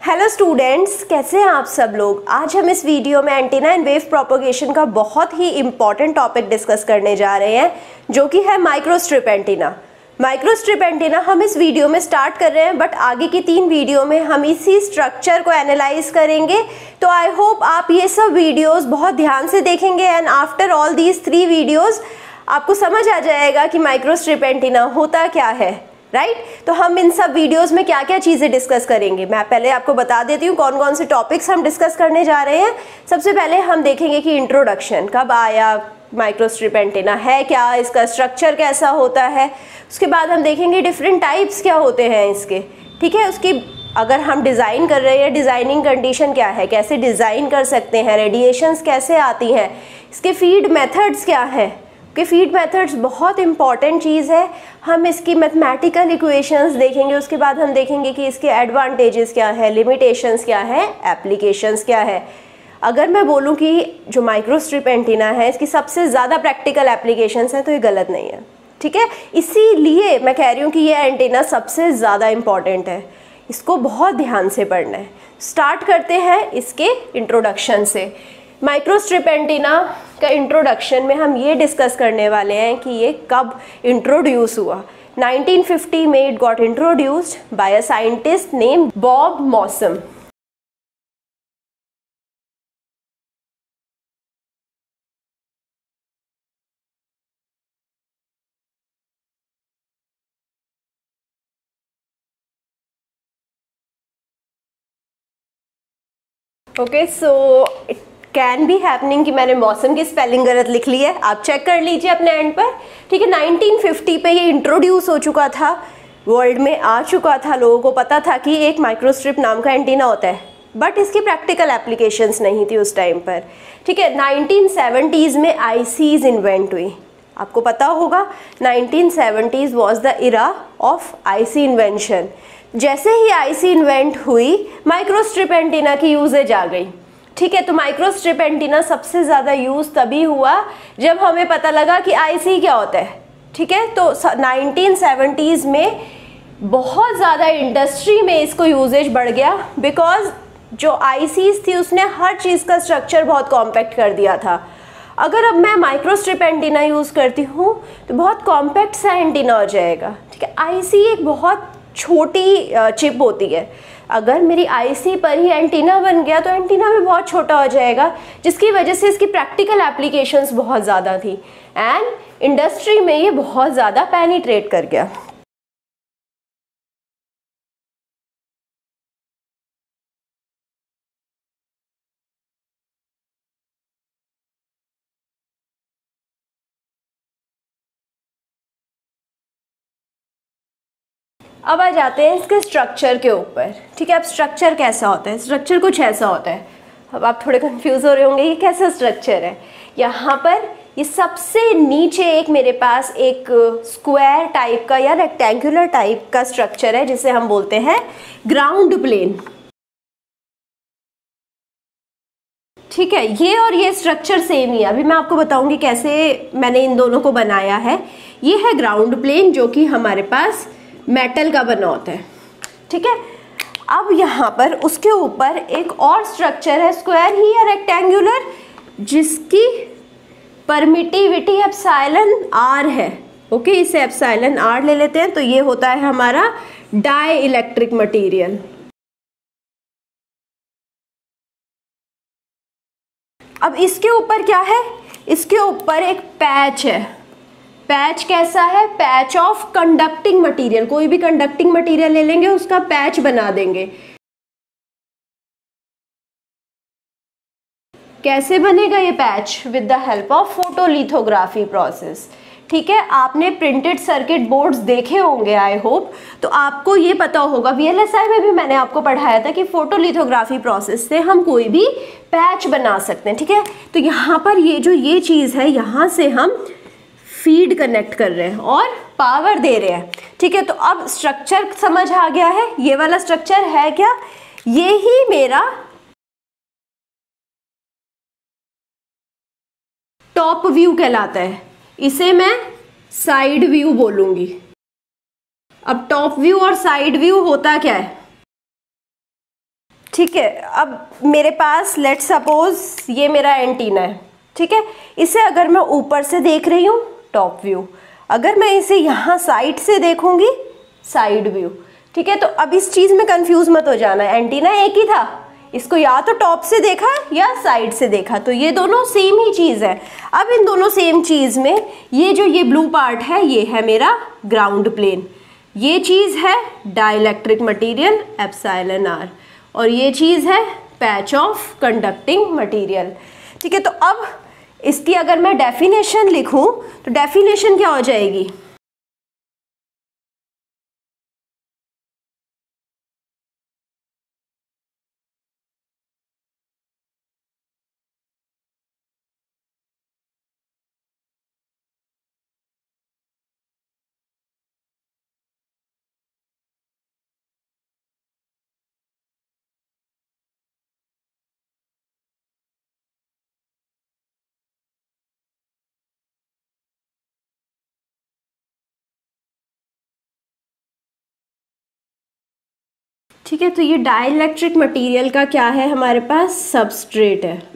Hello students, कैसे हैं आप सब लोग। आज हम इस वीडियो में एंटीना एंड वेव प्रोपगेशन का बहुत ही इम्पॉर्टेंट टॉपिक डिस्कस करने जा रहे हैं, जो कि है माइक्रोस्ट्रिप एंटीना। माइक्रोस्ट्रिप एंटीना हम इस वीडियो में स्टार्ट कर रहे हैं, बट आगे की 3 वीडियो में हम इसी स्ट्रक्चर को एनालाइज करेंगे। तो आई होप आप ये सब वीडियोस बहुत ध्यान से देखेंगे and after all these 3 videos आपको समझ आ जाएगा कि माइक्रोस्ट्रिप एंटीना होता क्या है, राइट। तो हम इन सब वीडियोस में क्या क्या चीज़ें डिस्कस करेंगे, मैं पहले आपको बता देती हूँ कौन कौन से टॉपिक्स हम डिस्कस करने जा रहे हैं। सबसे पहले हम देखेंगे कि इंट्रोडक्शन कब आया, माइक्रोस्ट्रिप एंटीना है क्या, इसका स्ट्रक्चर कैसा होता है। उसके बाद हम देखेंगे डिफरेंट टाइप्स क्या होते हैं इसके, ठीक है। उसकी अगर हम डिज़ाइन कर रहे हैं, डिज़ाइनिंग कंडीशन क्या है, कैसे डिज़ाइन कर सकते हैं, रेडिएशंस कैसे आती हैं, इसके फीड मेथड्स क्या हैं। कि फीड मेथड्स बहुत इंपॉर्टेंट चीज़ है। हम इसकी मैथमेटिकल इक्वेशंस देखेंगे। उसके बाद हम देखेंगे कि इसके एडवांटेजेस क्या है, लिमिटेशंस क्या है, एप्लीकेशंस क्या है। अगर मैं बोलूँ कि जो माइक्रोस्ट्रिप एंटीना है इसकी सबसे ज़्यादा प्रैक्टिकल एप्लीकेशंस है, तो ये गलत नहीं है, ठीक है। इसीलिए मैं कह रही हूँ कि ये एंटीना सबसे ज़्यादा इम्पॉर्टेंट है, इसको बहुत ध्यान से पढ़ना है। स्टार्ट करते हैं इसके इंट्रोडक्शन से। माइक्रोस्ट्रिप एंटीना का इंट्रोडक्शन में हम ये डिस्कस करने वाले हैं कि ये कब इंट्रोड्यूस हुआ। 1950 में it got introduced by a scientist name Bob मॉसम। Okay, so it can be happening कि मैंने मौसम की स्पेलिंग गलत लिख ली है, आप चेक कर लीजिए अपने एंड पर, ठीक है। 1950 पे ये इंट्रोड्यूस हो चुका था, वर्ल्ड में आ चुका था, लोगों को पता था कि एक माइक्रोस्ट्रिप नाम का एंटीना होता है, बट इसकी प्रैक्टिकल एप्लीकेशंस नहीं थी उस टाइम पर, ठीक है। 1970s में आईसीज इन्वेंट हुई, आपको पता होगा 1970s was the era of IC invention. जैसे ही आईसी इन्वेंट हुई, माइक्रोस्ट्रिप एंटीना की यूजेज आ गई, ठीक है। तो माइक्रोस्ट्रिप एंटीना सबसे ज़्यादा यूज़ तभी हुआ जब हमें पता लगा कि आईसी क्या होता है, ठीक है। तो 1970s में बहुत ज़्यादा इंडस्ट्री में इसको यूजेज बढ़ गया, बिकॉज जो आईसीज थी उसने हर चीज़ का स्ट्रक्चर बहुत कॉम्पैक्ट कर दिया था। अगर अब मैं माइक्रोस्ट्रिप एंटीना यूज़ करती हूँ तो बहुत कॉम्पैक्ट सा एंटीना हो जाएगा, ठीक है। आईसी एक बहुत छोटी चिप होती है, अगर मेरी आईसी पर ही एंटीना बन गया तो एंटीना भी बहुत छोटा हो जाएगा, जिसकी वजह से इसकी प्रैक्टिकल एप्लीकेशंस बहुत ज़्यादा थी एंड इंडस्ट्री में ये बहुत ज़्यादा पेनिट्रेट कर गया। अब आ जाते हैं इसके स्ट्रक्चर के ऊपर, ठीक है। अब स्ट्रक्चर कैसा होता है, स्ट्रक्चर कुछ ऐसा होता है। अब आप थोड़े कंफ्यूज हो रहे होंगे ये कैसा स्ट्रक्चर है। यहाँ पर ये सबसे नीचे एक मेरे पास एक स्क्वायर टाइप का या रेक्टेंगुलर टाइप का स्ट्रक्चर है, जिसे हम बोलते हैं ग्राउंड प्लेन, ठीक है। ये और ये स्ट्रक्चर सेम ही है, अभी मैं आपको बताऊंगी कैसे मैंने इन दोनों को बनाया है। ये है ग्राउंड प्लेन जो कि हमारे पास मेटल का बना होता है, ठीक है। अब यहाँ पर उसके ऊपर एक और स्ट्रक्चर है, स्क्वायर ही या रेक्टेंगुलर, जिसकी परमिटिविटी एप्सिलॉन आर है, ओके। इसे एप्सिलॉन आर ले लेते हैं, तो ये होता है हमारा डाई इलेक्ट्रिक मटीरियल। अब इसके ऊपर क्या है, इसके ऊपर एक पैच है। पैच कैसा है, पैच ऑफ कंडक्टिंग मटेरियल, कोई भी कंडक्टिंग मटेरियल ले लेंगे उसका पैच बना देंगे। कैसे बनेगा ये patch, with the help of photolithography process, ठीक है। आपने प्रिंटेड सर्किट बोर्ड्स देखे होंगे आई होप, तो आपको ये पता होगा, वीएलएसआई में भी मैंने आपको पढ़ाया था कि फोटोलिथोग्राफी प्रोसेस से हम कोई भी पैच बना सकते हैं, ठीक है। तो यहाँ पर ये जो ये चीज़ है, यहाँ से हम फीड कनेक्ट कर रहे हैं और पावर दे रहे हैं, ठीक है। तो अब स्ट्रक्चर समझ आ गया है, ये वाला स्ट्रक्चर है क्या, ये ही मेरा टॉप व्यू कहलाता है, इसे मैं साइड व्यू बोलूंगी। अब टॉप व्यू और साइड व्यू होता क्या है, ठीक है, अब मेरे पास लेट सपोज ये मेरा एंटीना है, ठीक है। इसे अगर मैं ऊपर से देख रही हूँ टॉप व्यू, अगर मैं इसे यहाँ साइड से देखूंगी साइड व्यू, ठीक है। तो अब इस चीज़ में कंफ्यूज मत हो जाना, एंटीना एक ही था, इसको या तो टॉप से देखा या साइड से देखा, तो ये दोनों सेम ही चीज़ है। अब इन दोनों सेम चीज़ में ये जो ये ब्लू पार्ट है ये है मेरा ग्राउंड प्लेन, ये चीज़ है डाइलेक्ट्रिक मटेरियल एप्सिलॉन आर, और ये चीज़ है पैच ऑफ कंडक्टिंग मटेरियल, ठीक है। तो अब इसकी अगर मैं डेफिनेशन लिखूं तो डेफिनेशन क्या हो जाएगी, ठीक है। तो ये डाइलेक्ट्रिक मटेरियल का क्या है, हमारे पास सबस्ट्रेट है।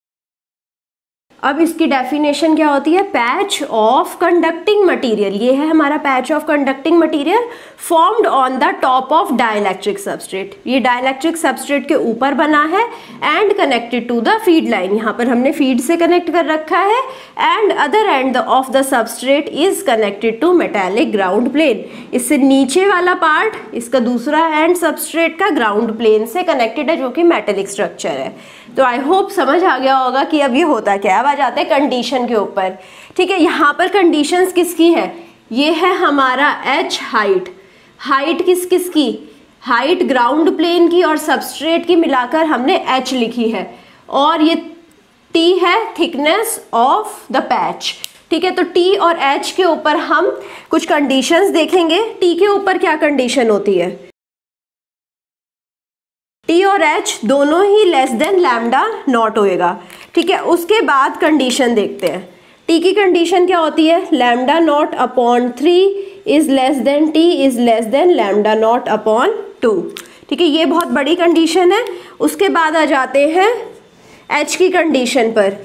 अब इसकी डेफिनेशन क्या होती है, पैच ऑफ कंडक्टिंग मटेरियल, ये है हमारा patch of conducting material formed on the top of dielectric substrate, ये डाइलेक्ट्रिक सबस्ट्रेट के ऊपर बना है and connected to the feed line, यहाँ पर हमने फीड से कनेक्ट कर रखा है, and other end of the substrate is connected to metallic ground plane, इससे नीचे वाला पार्ट, इसका दूसरा एंड सबस्ट्रेट का ग्राउंड प्लेन से कनेक्टेड है, जो कि मेटेलिक स्ट्रक्चर है। तो आई होप समझ आ गया होगा कि अब ये होता क्या है। अब आ जाते हैं कंडीशन के ऊपर, ठीक है। यहाँ पर कंडीशंस किसकी है, ये है हमारा h हाइट, हाइट किस किस की, हाइट ग्राउंड प्लेन की और सबस्ट्रेट की मिलाकर हमने h लिखी है, और ये t है थिकनेस ऑफ द पैच, ठीक है। तो t और h के ऊपर हम कुछ कंडीशंस देखेंगे। t के ऊपर क्या कंडीशन होती है, T और H दोनों ही लेस देन लैम्डा नॉट होएगा, ठीक है। उसके बाद कंडीशन देखते हैं, T की कंडीशन क्या होती है, lambda naught upon 3 is less than T is less than lambda naught upon 2, ठीक है। ये बहुत बड़ी कंडीशन है। उसके बाद आ जाते हैं H की कंडीशन पर,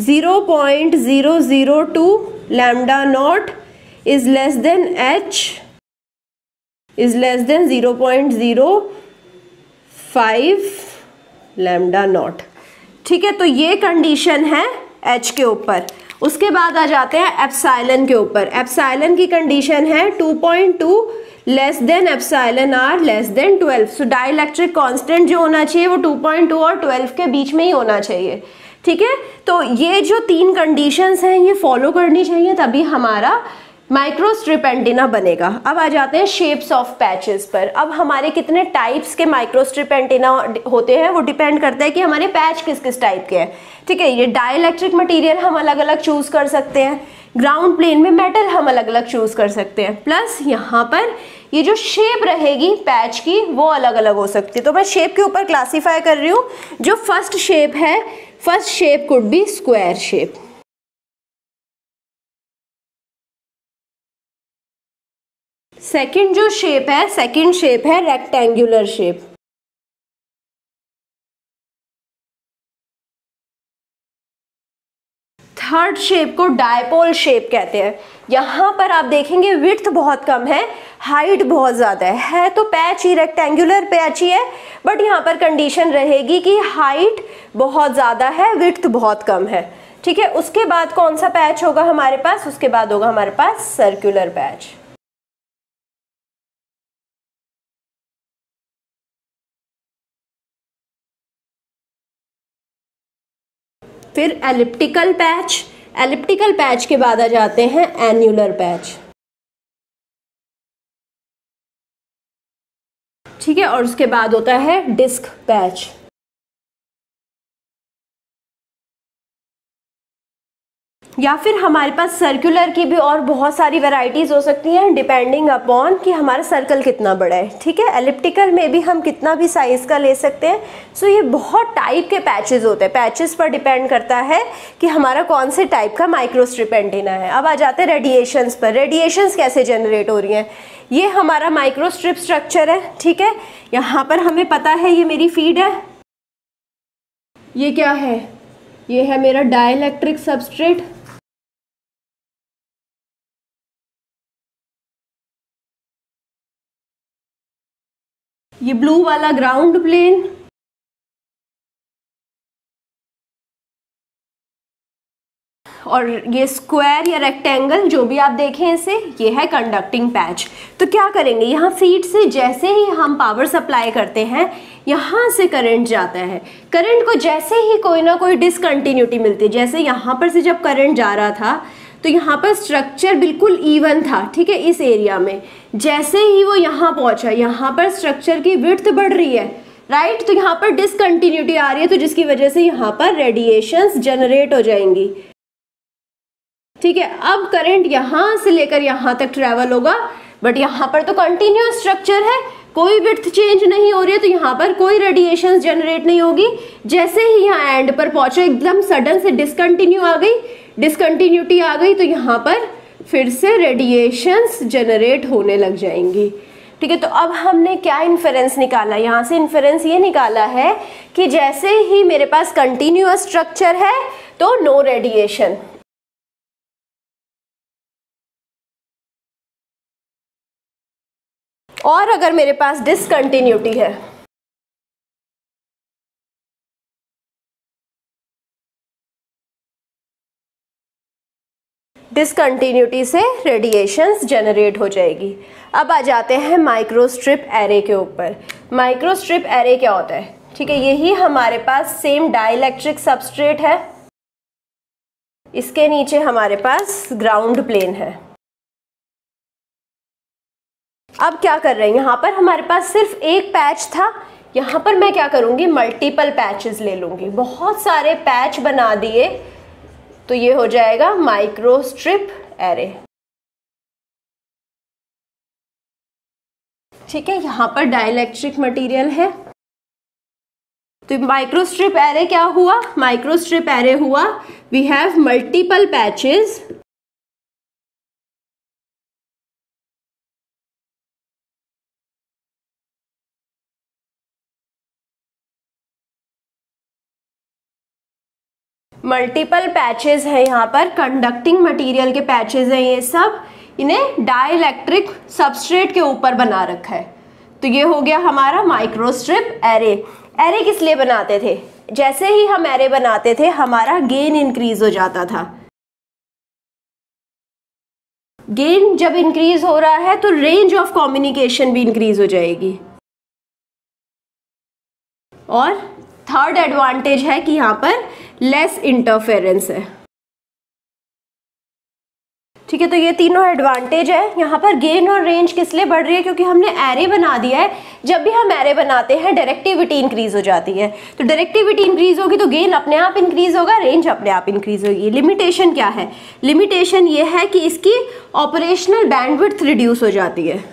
0.002 lambda naught is less than H is less than 0.05 lambda naught, ठीक है। तो ये कंडीशन है H के ऊपर। उसके बाद आ जाते हैं एप्सिलॉन के ऊपर। एप्सिलॉन की कंडीशन है 2.2 less than epsilon r less than 12। So dielectric constant जो होना चाहिए वो 2.2 और 12 के बीच में ही होना चाहिए, ठीक है। तो ये जो तीन कंडीशंस हैं ये फॉलो करनी चाहिए, तभी हमारा माइक्रोस्ट्रिप एंटीना बनेगा। अब आ जाते हैं शेप्स ऑफ पैचेस पर। अब हमारे कितने टाइप्स के माइक्रोस्ट्रिप एंटीना होते हैं वो डिपेंड करता है कि हमारे पैच किस किस टाइप के हैं, ठीक है। ये डाइलेक्ट्रिक मटेरियल हम अलग अलग चूज कर सकते हैं, ग्राउंड प्लेन में मेटल हम अलग अलग चूज कर सकते हैं, प्लस यहाँ पर ये जो शेप रहेगी पैच की वो अलग अलग हो सकती है। तो मैं शेप के ऊपर क्लासीफाई कर रही हूँ। जो फर्स्ट शेप है, first shape could be square shape, second जो शेप है, सेकंड शेप है रेक्टेंगुलर शेप, थर्ड शेप को डायपोल शेप कहते हैं। यहाँ पर आप देखेंगे विड्थ बहुत कम है, हाइट बहुत ज़्यादा है तो पैच ही रेक्टेंगुलर पैच ही है, बट यहाँ पर कंडीशन रहेगी कि हाइट बहुत ज़्यादा है, विड्थ बहुत कम है, ठीक है। उसके बाद कौन सा पैच होगा हमारे पास, उसके बाद होगा हमारे पास सर्कुलर पैच। फिर एलिप्टिकल पैच, एलिप्टिकल पैच के बाद आ जाते हैं एन्युलर पैच, ठीक है। और उसके बाद होता है डिस्क पैच। या फिर हमारे पास सर्कुलर की भी और बहुत सारी वैरायटीज हो सकती हैं डिपेंडिंग अपॉन कि हमारा सर्कल कितना बड़ा है, ठीक है। एलिप्टिकल में भी हम कितना भी साइज का ले सकते हैं। सो ये बहुत टाइप के पैचेस होते हैं, पैचेस पर डिपेंड करता है कि हमारा कौन से टाइप का माइक्रोस्ट्रिप एंटीना है। अब आ जाते हैं रेडिएशंस पर। रेडिएशंस कैसे जनरेट हो रही हैं, ये हमारा माइक्रोस्ट्रिप स्ट्रक्चर है, ठीक है। यहाँ पर हमें पता है ये मेरी फीड है, ये क्या है? ये है मेरा डाइलेक्ट्रिक सबस्ट्रेट। ये ब्लू वाला ग्राउंड प्लेन, और ये स्क्वायर या रेक्टेंगल जो भी आप देखें इसे, ये है कंडक्टिंग पैच। तो क्या करेंगे, यहाँ फीड से जैसे ही हम पावर सप्लाई करते हैं यहाँ से करंट जाता है। करंट को जैसे ही कोई ना कोई डिसकंटिन्यूटी मिलती है, जैसे यहाँ पर से जब करंट जा रहा था तो यहाँ पर स्ट्रक्चर बिल्कुल इवन था, ठीक है, इस एरिया में। जैसे ही वो यहाँ पहुंचा, यहाँ पर स्ट्रक्चर की विड्थ बढ़ रही है, राइट, तो यहाँ पर डिसकंटिन्यूटी आ रही है, तो जिसकी वजह से यहाँ पर रेडिएशंस जनरेट हो जाएंगी। ठीक है, अब करंट यहां से लेकर यहां तक ट्रेवल होगा, बट यहां पर तो कंटिन्यूअस स्ट्रक्चर है, कोई विड्थ चेंज नहीं हो रही है, तो यहां पर कोई रेडिएशंस जनरेट नहीं होगी। जैसे ही यहां एंड पर पहुंचे, एकदम सडन से डिसकंटिन्यू आ गई, डिसकंटिन्यूटी आ गई, तो यहां पर फिर से रेडिएशंस जनरेट होने लग जाएंगी। ठीक है, तो अब हमने क्या इन्फेरेंस निकाला, यहाँ से इन्फेरेंस ये निकाला है कि जैसे ही मेरे पास कंटिन्यूअस स्ट्रक्चर है तो नो रेडिएशन, और अगर मेरे पास डिसकंटिन्यूटी है डिसकंटिन्यूटी से रेडिएशंस जनरेट हो जाएगी। अब आ जाते हैं माइक्रोस्ट्रिप एरे के ऊपर। माइक्रोस्ट्रिप एरे क्या होता है? ठीक है, यही हमारे पास सेम डाइलेक्ट्रिक सबस्ट्रेट है, इसके नीचे हमारे पास ग्राउंड प्लेन है। अब क्या कर रहे हैं, यहाँ पर हमारे पास सिर्फ एक पैच था, यहाँ पर मैं क्या करूँगी, मल्टीपल पैचेस ले लूँगी, बहुत सारे पैच बना दिए, तो ये हो जाएगा माइक्रोस्ट्रिप एरे। ठीक है, यहाँ पर डाइलेक्ट्रिक मटेरियल है, तो माइक्रोस्ट्रिप एरे क्या हुआ, माइक्रोस्ट्रिप एरे हुआ we have multiple patches multiple patches है, यहाँ पर कंडक्टिंग मटेरियल के पैचेस हैं, ये सब इन्हें डाइलेक्ट्रिक सबस्ट्रेट के ऊपर बना रखा है। तो ये हो गया हमारा माइक्रोस्ट्रिप एरे। एरे किस लिए बनाते थे? जैसे ही हम एरे बनाते थे हमारा गेन इंक्रीज हो जाता था। गेन जब इंक्रीज हो रहा है तो रेंज ऑफ कम्युनिकेशन भी इंक्रीज हो जाएगी। और थर्ड एडवांटेज है कि यहाँ पर लेस इंटरफेरेंस है। ठीक है, तो ये तीनों एडवांटेज है। यहाँ पर गेन और रेंज किस लिए बढ़ रही है? क्योंकि हमने एरे बना दिया है। जब भी हम एरे बनाते हैं डायरेक्टिविटी इंक्रीज हो जाती है, तो डायरेक्टिविटी इंक्रीज होगी तो गेन अपने आप इंक्रीज होगा, रेंज अपने आप इंक्रीज होगी। लिमिटेशन क्या है? लिमिटेशन ये है कि इसकी ऑपरेशनल बैंडविड्थ रिड्यूस हो जाती है।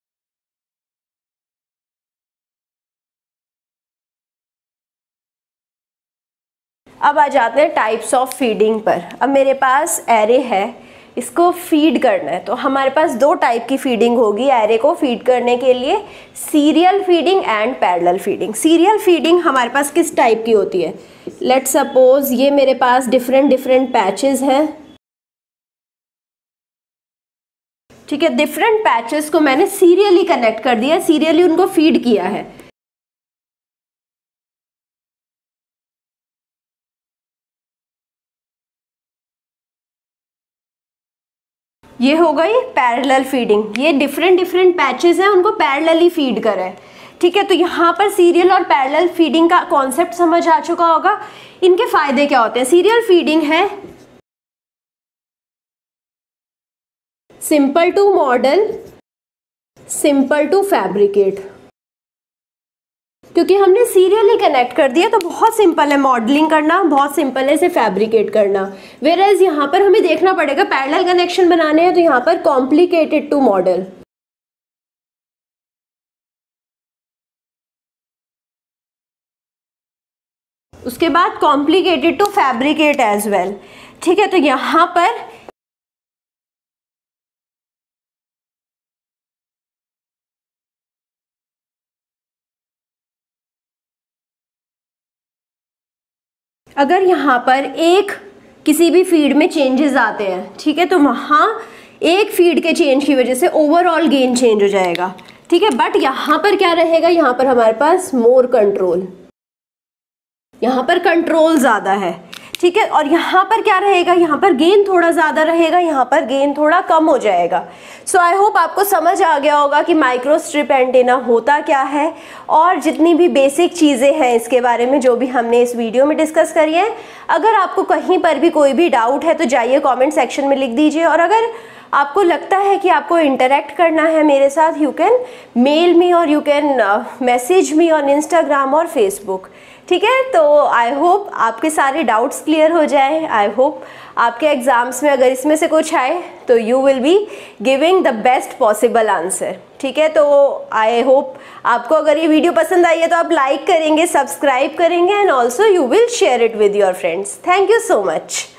अब आ जाते हैं टाइप्स ऑफ फीडिंग पर। अब मेरे पास एरे है, इसको फीड करना है, तो हमारे पास दो टाइप की फीडिंग होगी एरे को फीड करने के लिए, serial feeding and parallel feeding. Serial feeding हमारे पास किस टाइप की होती है? लेट्स सपोज ये मेरे पास डिफरेंट पैचेस हैं। ठीक है, डिफरेंट पैचेस को मैंने सीरियली कनेक्ट कर दिया, सीरियली उनको फीड किया है। ये हो गई पैरेलल फीडिंग। ये डिफरेंट पैचेस हैं, उनको पैरेलली फीड करें। ठीक है, तो यहाँ पर सीरियल और पैरेलल फीडिंग का कॉन्सेप्ट समझ आ चुका होगा। इनके फायदे क्या होते हैं? सीरियल फीडिंग है simple to model, simple to fabricate. क्योंकि हमने सीरियली कनेक्ट कर दिया तो बहुत सिंपल है मॉडलिंग करना, बहुत सिंपल है इसे फैब्रिकेट करना। वेयरएज यहाँ पर हमें देखना पड़ेगा, पैरेलल कनेक्शन बनाने हैं तो यहाँ पर कॉम्प्लिकेटेड टू मॉडल। उसके बाद complicated to fabricate as well. ठीक है, तो यहाँ पर अगर यहाँ पर एक किसी भी फीड में चेंजेस आते हैं, ठीक है, तो वहाँ एक फीड के चेंज की वजह से ओवरऑल गेन चेंज हो जाएगा, ठीक है। बट यहाँ पर क्या रहेगा, यहाँ पर हमारे पास मोर कंट्रोल, यहाँ पर कंट्रोल ज़्यादा है, ठीक है। और यहाँ पर क्या रहेगा, यहाँ पर गेन थोड़ा ज़्यादा रहेगा, यहाँ पर गेन थोड़ा कम हो जाएगा। सो आई होप आपको समझ आ गया होगा कि माइक्रोस्ट्रिप एंटीना होता क्या है और जितनी भी बेसिक चीज़ें हैं इसके बारे में जो भी हमने इस वीडियो में डिस्कस करी है। अगर आपको कहीं पर भी कोई भी डाउट है तो जाइए कॉमेंट सेक्शन में लिख दीजिए, और अगर आपको लगता है कि आपको इंटरेक्ट करना है मेरे साथ, यू कैन मेल मी और you can message me on Instagram और फेसबुक, ठीक है। तो आई होप आपके सारे डाउट्स क्लियर हो जाए। आई होप आपके एग्जाम्स में अगर इसमें से कुछ आए तो you will be giving the best possible answer, ठीक है। तो आई होप आपको अगर ये वीडियो पसंद आई है तो आप लाइक करेंगे, सब्सक्राइब करेंगे and also you will share it with your friends. Thank you so much.